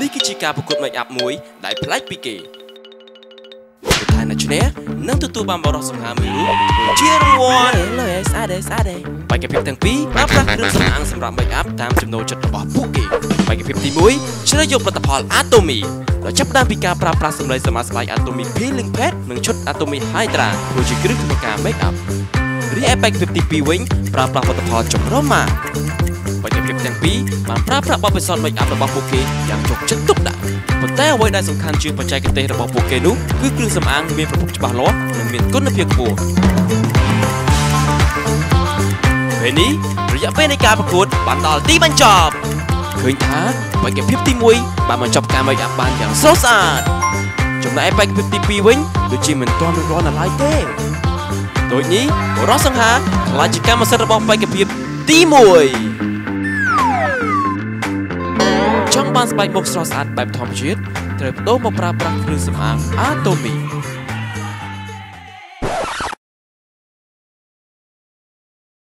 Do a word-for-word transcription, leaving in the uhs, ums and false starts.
នេះគឺជាការប្រកួត make up មួយដែលប្លែកពីគេប្រធានអ្នកឈ្នះនឹងទទួលបានបរិសុទ្ធសង្ហាមួយរូបជារង្វាន់លើស្អាតស្អាតបេក្ខភាពទាំងពីរប្រើប្រាស់គ្រឿងសម្អាងសម្រាប់ make up តាមចំណូលចិត្តរបស់ពួកគេបេក្ខភាពទីមួយជ្រើសយកផលិតផល Ch.Atomy ដោយចាប់ផ្ដើមពីការប្រើប្រាស់សម្លេងសមាសស្បែក Ch.Atomy Peeling Pad និងឈុត Ch.Atomy Hydra ធ្វើជាគ្រឿងធ្វើការ make up រីឯបេក្ខភាពទីពីរវិញប្រើប្រាស់ផលិតផលចម្រុះម៉ាបេក្ខភាពទាំងពីរបានប្រើប្រាស់បទពិសោធន៍ make up របស់ពួកគេយ៉ាងយកចិត្តទុកដាក់ប៉ុន្តែអ្វីដែលសំខាន់ជាងបច្ចេកទេសរបស់ពួកគេនោះគឺគ្រឿងសម្អាងមានប្រភពច្បាស់លាស់និងមានគុណភាពខ្ពស់ពេលនេះរយៈពេលនៃការប្រកួតបានដល់ទីបញ្ចប់ឃើញថាបេក្ខភាពទីមួយបានបញ្ចប់ការ make up បានយ៉ាងស្រស់ស្អាតចំណែកបេក្ខភាពទីពីរវិញដូចជាមិនទាន់រួចរាល់នៅឡើយទេដូចនេះរសសង្ហាខ្លាចជាកម្មសិទ្ធិរបស់បេក្ខភាពទីមួយចង់បានស្បែកមុខស្រស់ស្អាតបែបធម្មជាតិត្រូវបដូរមកប្រើប្រាស់គ្រឿងសម្អាង Ch.Atomy